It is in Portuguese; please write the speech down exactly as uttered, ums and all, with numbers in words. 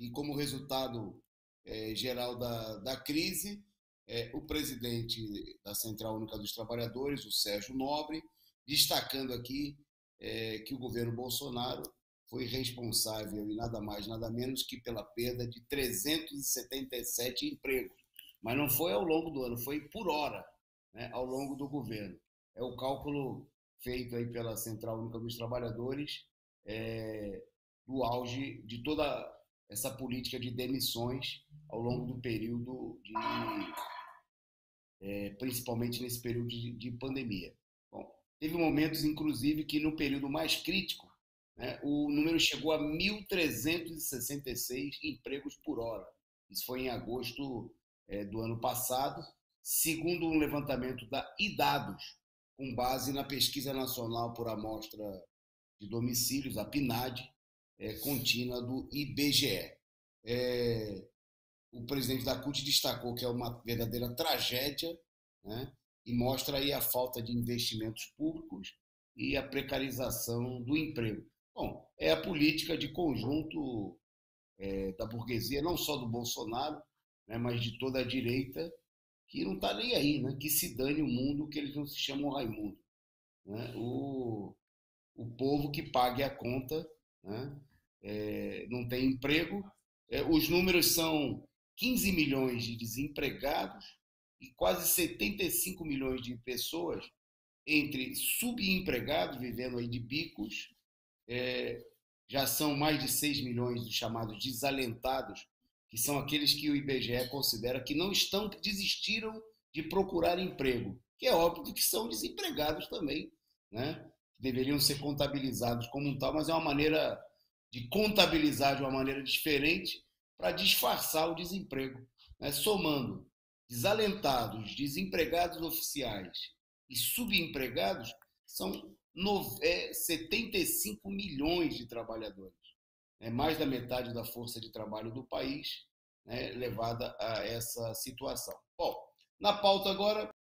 e como resultado é, geral da, da crise, é, o presidente da Central Única dos Trabalhadores, o Sérgio Nobre, destacando aqui é, que o governo Bolsonaro foi responsável, e nada mais, nada menos que pela perda de trezentos e setenta e sete empregos. Mas não foi ao longo do ano, foi por hora, né, ao longo do governo. É o cálculo feito aí pela Central Única dos Trabalhadores é, do auge de toda essa política de demissões ao longo do período de, é, principalmente nesse período de, de pandemia. Bom, teve momentos, inclusive, que no período mais crítico, né, o número chegou a mil trezentos e sessenta e seis empregos por hora. Isso foi em agosto é, do ano passado, segundo um levantamento da Idados, com base na Pesquisa Nacional por Amostra de Domicílios, a PNAD, é, contínua do I B G E. É, o presidente da C U T destacou que é uma verdadeira tragédia, né, e mostra aí a falta de investimentos públicos e a precarização do emprego. Bom, é a política de conjunto é, da burguesia, não só do Bolsonaro, né, mas de toda a direita, que não está nem aí, né, que se dane o mundo, que eles não se chamam Raimundo. Né, o, o povo que pague a conta, né, é, não tem emprego. É, os números são quinze milhões de desempregados e quase setenta e cinco milhões de pessoas entre subempregados, vivendo aí de bicos, é, já são mais de seis milhões dos chamados desalentados, que são aqueles que o I B G E considera que não estão, que desistiram de procurar emprego, que é óbvio que são desempregados também, né? Deveriam ser contabilizados como um tal, mas é uma maneira de contabilizar de uma maneira diferente para disfarçar o desemprego, né? Somando desalentados, desempregados oficiais e subempregados, são setenta e cinco milhões de trabalhadores. É mais da metade da força de trabalho do país, né, levada a essa situação. Bom, na pauta agora,